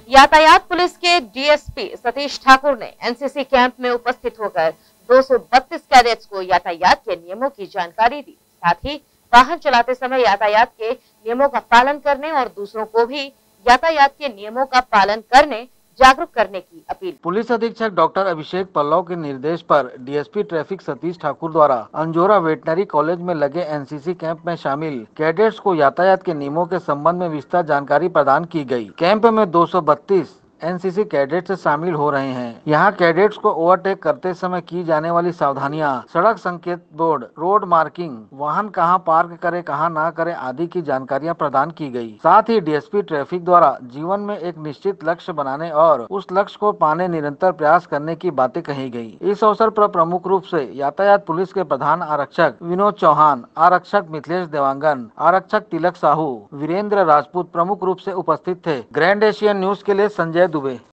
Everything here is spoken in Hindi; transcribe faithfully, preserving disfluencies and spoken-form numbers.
यातायात पुलिस के डीएसपी सतीश ठाकुर ने एनसीसी कैंप में उपस्थित होकर दो सौ बत्तीस कैडेट्स को यातायात के नियमों की जानकारी दी। साथ ही वाहन चलाते समय यातायात के नियमों का पालन करने और दूसरों को भी यातायात के नियमों का पालन करने जागरूक करने की अपील। पुलिस अधीक्षक डॉक्टर अभिषेक पल्लव के निर्देश पर डीएसपी ट्रैफिक सतीश ठाकुर द्वारा अंजोरा वेटनरी कॉलेज में लगे एनसीसी कैंप में शामिल कैडेट्स को यातायात के नियमों के संबंध में विस्तार जानकारी प्रदान की गई। कैंप में दो सौ बत्तीस एनसीसी कैडेट्स शामिल हो रहे हैं। यहाँ कैडेट्स को ओवरटेक करते समय की जाने वाली सावधानियां, सड़क संकेत बोर्ड, रोड मार्किंग, वाहन कहां पार्क करे कहां ना करे आदि की जानकारियां प्रदान की गई। साथ ही डीएसपी ट्रैफिक द्वारा जीवन में एक निश्चित लक्ष्य बनाने और उस लक्ष्य को पाने निरंतर प्रयास करने की बातें कही गई। इस अवसर पर प्रमुख रूप से यातायात पुलिस के प्रधान आरक्षक विनोद चौहान, आरक्षक मिथिलेश देवांगन, आरक्षक तिलक साहू, वीरेंद्र राजपूत प्रमुख रूप से उपस्थित थे। ग्रैंड एशियन न्यूज के लिए संजय दुबे।